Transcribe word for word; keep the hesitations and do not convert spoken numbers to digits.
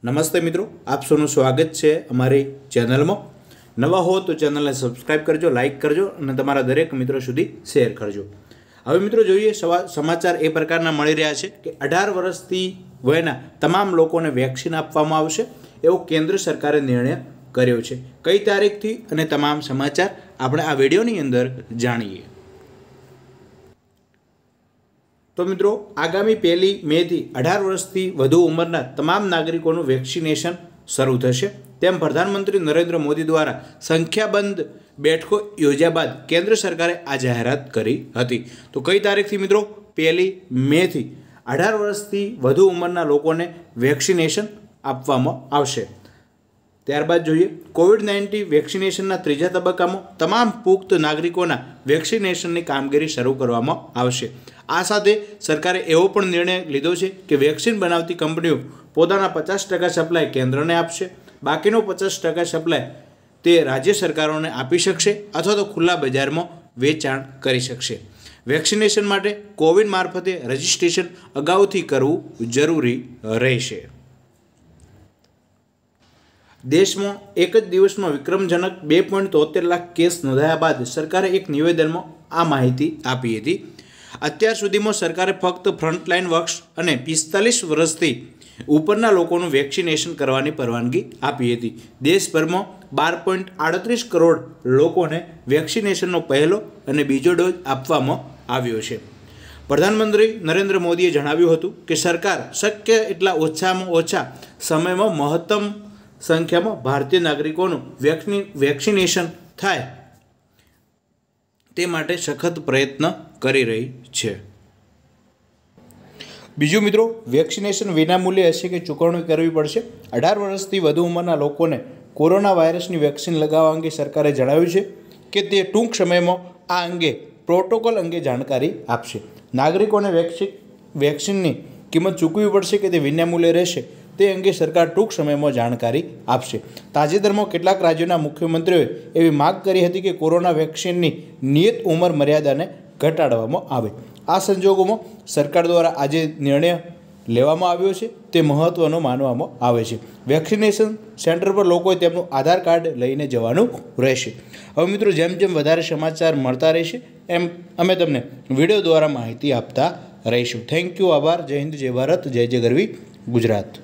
नमस्ते मित्रों, आप सबનું સ્વાગત છે અમારી ચેનલમાં। નવા હો તો ચેનલને સબસ્ક્રાઇબ કરજો, લાઇક કરજો અને તમારા દરેક મિત્રો સુધી શેર કરજો। હવે મિત્રો જોઈએ સમાચાર એ પ્રકારના મળી રહ્યા છે કે અઢાર વર્ષથી વયના તમામ લોકોને વેક્સિન આપવામાં આવશે એવો કેન્દ્ર સરકારે નિર્ણય કર્યો છે। કઈ તારીખથી અને તમામ સમાચાર આપણે આ વિડીયોની અંદર જાણીએ। तो मित्रों, आगामी पहली मे थी अठार वर्षथी वधु उमरना तमाम नागरिकों वेक्सिनेशन शुरू थशे तेम प्रधानमंत्री नरेंद्र मोदी द्वारा संख्याबंध बैठकों योज्या बाद केंद्र सरकारे आ जाहेरात करी हती। तो कई तारीख थी मित्रों? पहली मे थी अठार वर्षथी वधु उमरना लोकोने वेक्सिनेशन आपवामां आवशे। त्यारबाद जोईए कोविड नाइन्टीन वेक्सिनेशनना त्रीजा तबक्कामां तमाम पुख्त नागरिकोना वेक्सिनेशननी कामगीरी शरू करवामां आवशे। आ साथे सरकारे एवो पण निर्णय लीधो छे के वेक्सिन बनावती कंपनीओ पोताना पचास टका सप्लाय केन्द्रने आपशे, बाकीनो पचास टका सप्लाय ते राज्य सरकारोने आपी शकशे अथवा तो खुल्ला बजारमां वेचाण करी शकशे। वेक्सिनेशन माटे कोविन मार्फते रजिस्ट्रेशन अगाउथी करवुं जरूरी रहेशे। देश में एक ज दिवस में विक्रमजनक बे पॉइंट तोतेर लाख केस नोंधाया बाद सरकारे एक निवेदन में आ माहिती आपी हती। अत्यार सुधीमां सरकारे फक्त फ्रंटलाइन वर्क्स अने पिस्तालीस वर्षथी उपरना लोकोनुं वेक्सिनेशन करवानी परवानगी आपी हती। देशभर में बार पॉइंट आड़तरीस करोड़ लोकोने वेक्सिनेशननो पहलो अने बीजो डोज आपवामां आव्यो छे। प्रधानमंत्री नरेंद्र मोदीए जणाव्युं हतुं के सरकार शक्य एटला ओछामां ओछा समयमां महत्तम संख्या में भारतीय नागरिकों वेक्सिनेशन थाय ते माटे सखत प्रयत्न करी रही है। बीजू मित्रों, वेक्सिनेशन विनामूल्य हशे के चूकवणी करवी पड़शे। अठार वर्षथी वधु उमरना लोकोने कोरोना वायरसनी वेक्सिन लगाववा अंगे सरकारे जणाव्युं छे के ते टूंक समयमां आ अंगे प्रोटोकॉल अंगे जाणकारी आपशे। नागरिकोने वेक्सिन वेक्सिननी किंमत चूकवी पड़शे के ते विनामूल्य रहेशे ते अंगे सरकार टूंक समय में जाणकारी आपशे। ताजेतरमां केटलाक राज्योना मुख्यमंत्रीओए एवी माग करी हती के कोरोना वेक्सिननी नियत उमर मर्यादाने घटाडवामां आवे। आ संजोगोमां सरकार द्वारा आज निर्णय लेवामां आव्यो छे ते महत्वनो मानवामां आवे छे। वेक्सिनेशन सेंटर पर लोकोए तेमनुं आधार कार्ड लईने जवानुं रहेशे। हवे मित्रों, जेम जेम वधारे समाचार मळता रहेशे एम अमे तमने विडियो द्वारा माहिती आपता रहीशुं। थैंक यू, आभार। जय हिंद, जय भारत, जय जय गरवी गुजरात।